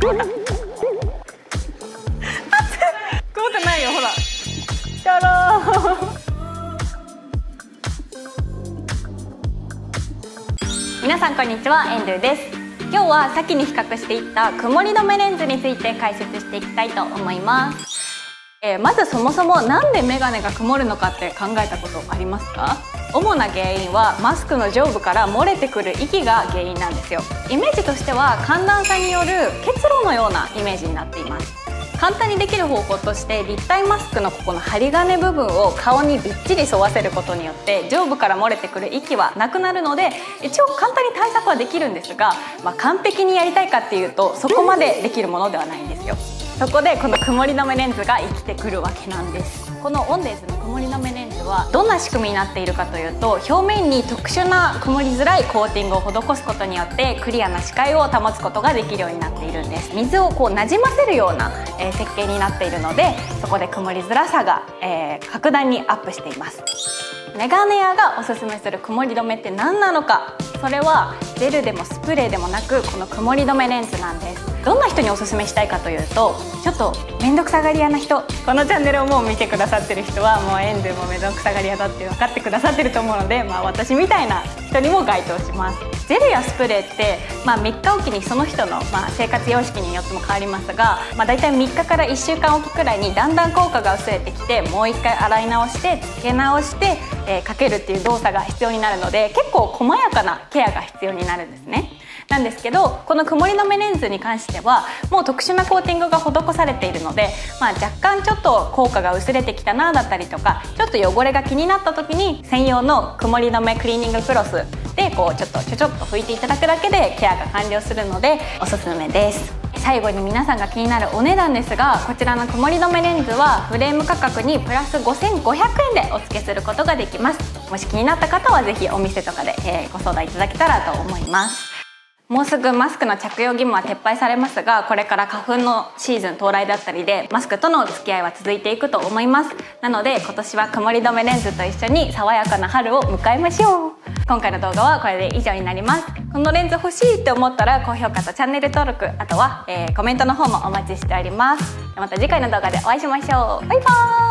曇った曇ってないよ、ほらやろう皆さんこんにちは、エンドゥです。今日は先に比較していった曇り止めレンズについて解説していきたいと思います。まずそもそもなんでメガネが曇るのかって考えたことありますか？主な原因はマスクの上部から漏れてくる息が原因なんですよ。イメージとしては寒暖差による結露のようなイメージになっています。簡単にできる方法として立体マスクのここの針金部分を顔にびっちり沿わせることによって上部から漏れてくる息はなくなるので、一応簡単に対策はできるんですが、完璧にやりたいかっていうとそこまでできるものではないんですよ。そこでこの曇り止めレンズが生きてくるわけなんです。このオンデーズの曇り止めレンズはどんな仕組みになっているかというと、表面に特殊な曇りづらいコーティングを施すことによってクリアな視界を保つことができるようになっているんです。水をこうなじませるような、設計になっているので、そこで曇りづらさが、格段にアップしています。メガネ屋がおすすめする曇り止めって何なのか、それはジェルでもスプレーでもなくこの曇り止めレンズなんです。どんな人におすすめしたいかというと、ちょっと面倒くさがり屋な人、このチャンネルをもう見てくださってる人はもうエンドゥも面倒くさがり屋だって分かってくださってると思うので、私みたいな人にも該当します。ジェルやスプレーって、3日おきにその人の、生活様式によっても変わりますが、だいたい3日から1週間おきくらいにだんだん効果が薄れてきて、もう一回洗い直してつけ直して、かけるっていう動作が必要になるので、結構細やかなケアが必要になるんですね。なんですけど、この曇り止めレンズに関してはもう特殊なコーティングが施されているので、若干ちょっと効果が薄れてきたなだったりとか、ちょっと汚れが気になった時に専用の曇り止めクリーニングクロスでこうちょっと拭いていただくだけでケアが完了するのでおすすめです。最後に皆さんが気になるお値段ですが、こちらの曇り止めレンズはフレーム価格にプラス5500円でお付けすることができます。もし気になった方はぜひお店とかで、ご相談いただけたらと思います。もうすぐマスクの着用義務は撤廃されますが、これから花粉のシーズン到来だったりでマスクとの付き合いは続いていくと思います。なので今年は曇り止めレンズと一緒に爽やかな春を迎えましょう。今回の動画はこれで以上になります。このレンズ欲しいって思ったら高評価とチャンネル登録、あとは、コメントの方もお待ちしております。また次回の動画でお会いしましょう。バイバーイ。